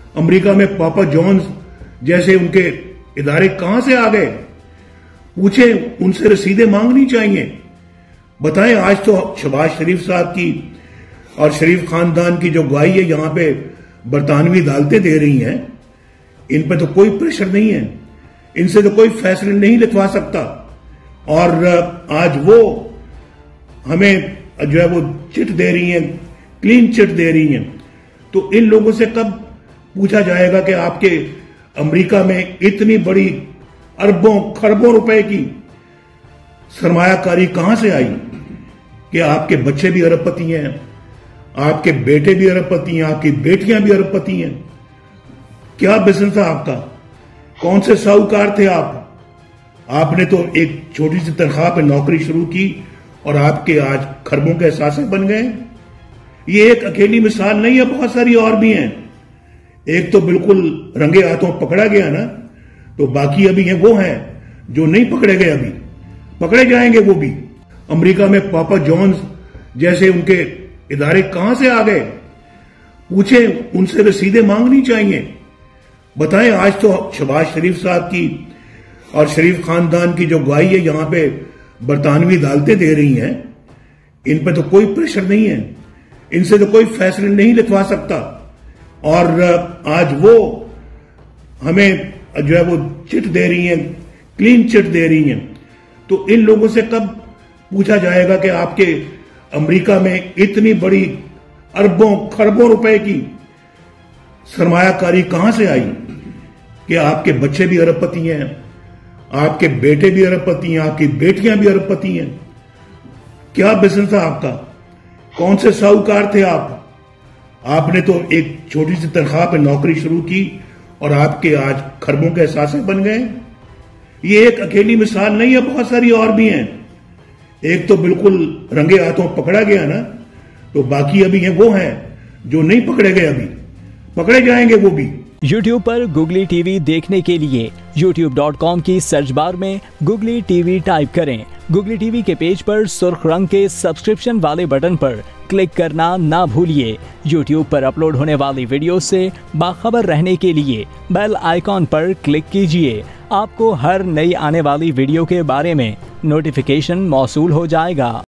America में Papa John's जैसे उनके इदारे कहां से आ गए? पूछे, उनसे रसीदें मांगनी चाहिए। बताएं, आज तो शहबाज शरीफ साहब की और शरीफ खानदान की जो गवाही है यहां पे बरतानवी अदालतें दे रही हैं, इन पे तो कोई प्रेशर नहीं है, इनसे तो कोई फैसले नहीं लिखवा सकता। और आज वो हमें जो है वो चिट दे रही हैं, क्लीन चिट दे रही हैं। तो इन लोगों से कब पूछा जाएगा कि आपके अमेरिका में इतनी बड़ी अरबों खरबों रुपए की सरमायाकारी कहां से आई कि आपके बच्चे भी अरबपति हैं, आपके बेटे भी अरबपति हैं, आपकी बेटियां भी अरबपति हैं? क्या बिजनेस था आपका? कौन से साहूकार थे आप? आपने तो एक छोटी सी तनख्वाह पे नौकरी शुरू की और आपके आज खरबों के एहसास बन गए। ये एक अकेली मिसाल नहीं है, बहुत सारी और भी हैं। एक तो बिल्कुल रंगे हाथों पकड़ा गया ना, तो बाकी अभी हैं वो हैं जो नहीं पकड़े गए, अभी पकड़े जाएंगे वो भी। अमेरिका में पापा जॉन्स जैसे उनके इदारे कहां से आ गए? पूछे, उनसे रसीदें मांगनी चाहिए। बताएं, आज तो शहबाज शरीफ साहब की और शरीफ खानदान की जो गवाही है यहां पे बरतानवी अदालतें दे रही हैं, इन पे तो कोई प्रेशर नहीं है, इनसे तो कोई फैसले नहीं लिखवा सकता। और आज वो हमें जो है वो चिट दे रही हैं, क्लीन चिट दे रही हैं। तो इन लोगों से कब पूछा जाएगा कि आपके अमेरिका में इतनी बड़ी अरबों खरबों रुपए की सरमायाकारी कहां से आई कि आपके बच्चे भी अरबपति हैं, आपके बेटे भी अरबपति हैं, आपकी बेटियां भी अरबपति हैं? क्या बिजनेस था आपका? कौन से साहूकार थे आप? आपने तो एक छोटी सी तनख्वाह पे नौकरी शुरू की और आपके आज खरबों के एहसास बन गए। ये एक अकेली मिसाल नहीं है, बहुत सारी और भी हैं। एक तो बिल्कुल रंगे हाथों पकड़ा गया ना, तो बाकी अभी हैं वो हैं जो नहीं पकड़े गए, अभी पकड़े जाएंगे वो भी। YouTube पर Google TV देखने के लिए youtube.com की सर्च बार में Google TV टाइप करें। Google TV के पेज पर सुर्ख रंग के सब्सक्रिप्शन वाले बटन पर क्लिक करना ना भूलिए। YouTube पर अपलोड होने वाली वीडियो से बाखबर रहने के लिए बेल आइकॉन पर क्लिक कीजिए। आपको हर नई आने वाली वीडियो के बारे में नोटिफिकेशन मौसूल हो जाएगा।